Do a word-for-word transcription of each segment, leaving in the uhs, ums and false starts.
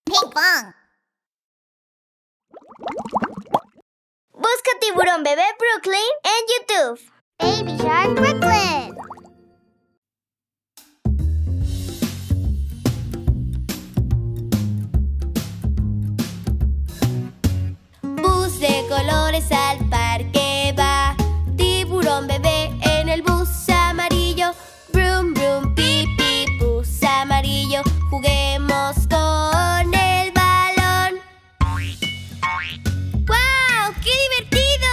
Ping pong. Busca Tiburón Bebé Brooklyn en YouTube. Baby Shark Brooklyn. Bus de colores al parque va. Tiburón bebé en el bus amarillo. Brum, brum, pip, pip, bus amarillo. Juguemos con el balón. ¡Guau! ¡Qué divertido!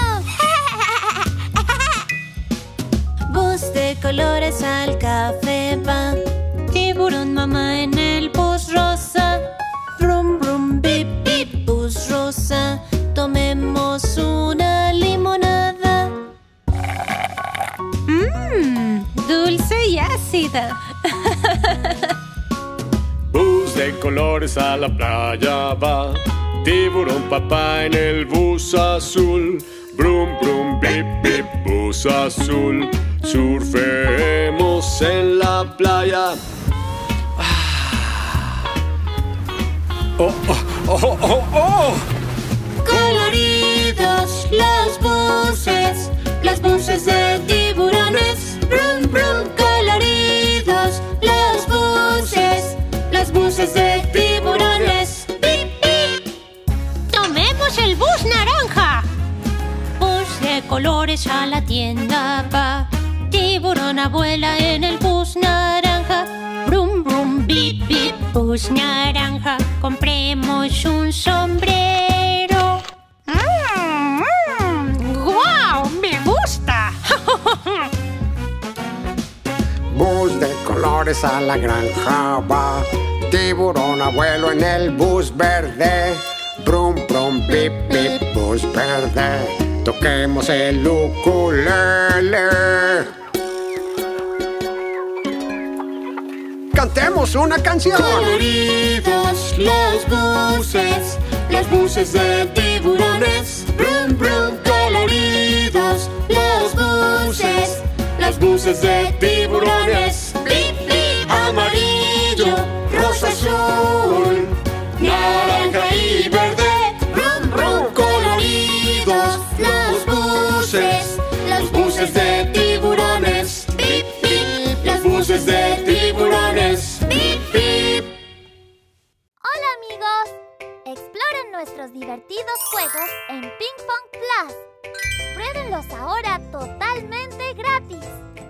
Bus de colores al café va. Tiburón mamá en el bus rosa. Brum, brum, bip, bip, bus rosa. Tomemos una limonada. Mmm, dulce y ácida. Bus de colores a la playa va. Tiburón papá en el bus azul. Brum, brum, bip, bip, bus azul. Surfemos en la playa. Oh, oh, oh, oh, oh. Coloridos los buses, los buses de tiburones. Brum, brum, coloridos los buses, los buses de tiburones. Pip, pip. Tomemos el bus naranja. Bus de colores a la tienda va. Tiburón abuela en el bus naranja. Brum, brum, bip, bip, bus naranja. Compremos un sombrero. ¡Mmm! Mm, ¡guau! ¡Me gusta! Bus de colores a la granja va. Tiburón abuelo en el bus verde. Brum, brum, bip, bip, bus verde. Toquemos el ukulele. Cantemos una canción. Coloridos los buses, los buses de tiburones. Brum, brum, coloridos los buses, los buses de tiburones. Bip, bip, amarillo, rosa, azul, naranja y verde. Brum, brum, coloridos los buses, los buses de tiburones. Bip, bip, los buses de tiburones. Bip, bip. Hola amigos. Exploren nuestros divertidos juegos en Ping Pong Plus. Pruébenlos ahora totalmente gratis.